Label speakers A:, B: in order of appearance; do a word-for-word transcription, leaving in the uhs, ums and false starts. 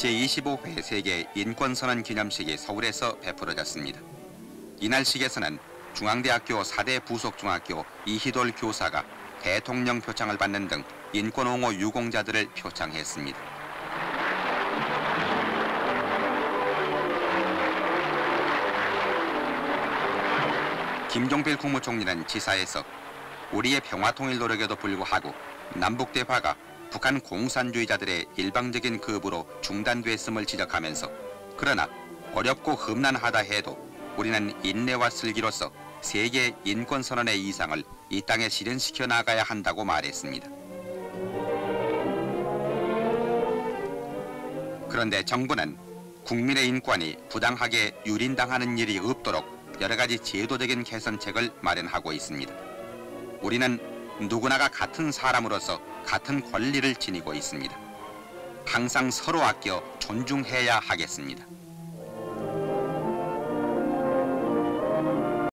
A: 제이십오 회 세계 인권선언 기념식이 서울에서 베풀어졌습니다. 이날식에서는 중앙대학교 사 대 부속중학교 이희돌 교사가 대통령 표창을 받는 등 인권옹호 유공자들을 표창했습니다. 김종필 국무총리는 지사에서 우리의 평화통일 노력에도 불구하고 남북대화가 북한 공산주의자들의 일방적인 급으로 중단됐음을 지적하면서 그러나 어렵고 험난하다 해도 우리는 인내와 슬기로서 세계 인권선언의 이상을 이 땅에 실현시켜 나가야 한다고 말했습니다. 그런데 정부는 국민의 인권이 부당하게 유린당하는 일이 없도록 여러 가지 제도적인 개선책을 마련하고 있습니다. 우리는 누구나가 같은 사람으로서 같은 권리를 지니고 있습니다. 항상 서로 아껴 존중해야 하겠습니다.